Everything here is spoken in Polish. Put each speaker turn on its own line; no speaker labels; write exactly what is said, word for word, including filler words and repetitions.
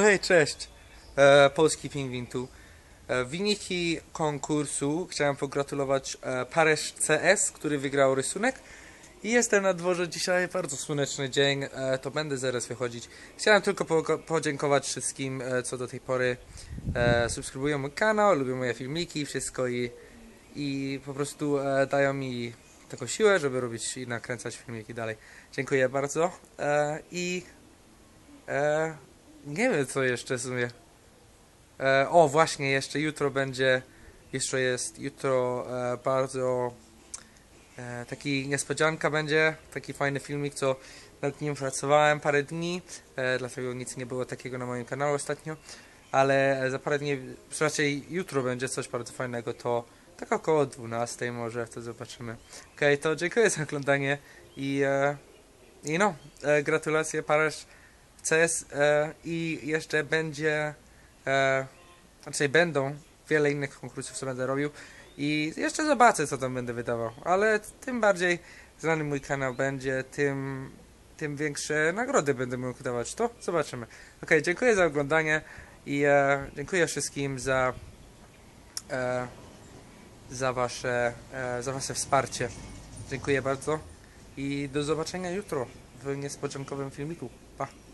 hej, cześć! E, Polski Pingwin tu. E, wyniki konkursu chciałem pogratulować e, Paryż C S, który wygrał rysunek. I jestem na dworze dzisiaj, bardzo słoneczny dzień, e, to będę zaraz wychodzić. Chciałem tylko po podziękować wszystkim, e, co do tej pory e, subskrybują mój kanał, lubią moje filmiki, wszystko i, i po prostu e, dają mi taką siłę, żeby robić i nakręcać filmiki dalej. Dziękuję bardzo e, i e, nie wiem co jeszcze w sumie. E, o właśnie, jeszcze jutro będzie, jeszcze jest jutro e, bardzo e, taki niespodzianka będzie, taki fajny filmik, co nad nim pracowałem parę dni, e, dlatego nic nie było takiego na moim kanale ostatnio, ale za parę dni, raczej jutro będzie coś bardzo fajnego, to tak około dwunastej może, to zobaczymy. Okej, okay, to dziękuję za oglądanie i, e, i no, e, gratulacje Paryż C S e, i jeszcze będzie, e, znaczy będą wiele innych konkursów, co będę robił i jeszcze zobaczę, co tam będę wydawał, ale tym bardziej znany mój kanał będzie, tym, tym większe nagrody będę mógł dawać, to zobaczymy. Ok, dziękuję za oglądanie i e, dziękuję wszystkim za e, za wasze, e, za wasze wsparcie. Dziękuję bardzo i do zobaczenia jutro w niespodziankowym filmiku. Pa!